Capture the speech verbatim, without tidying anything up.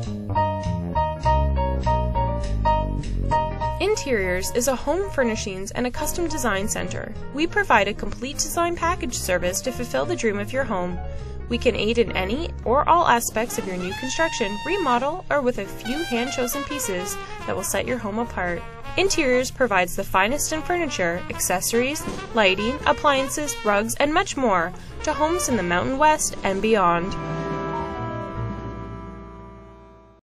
Interiors is a home furnishings and a custom design center. We provide a complete design package service to fulfill the dream of your home. We can aid in any or all aspects of your new construction, remodel, or with a few hand-chosen pieces that will set your home apart. Interiors provides the finest in furniture, accessories, lighting, appliances, rugs, and much more to homes in the Mountain West and beyond.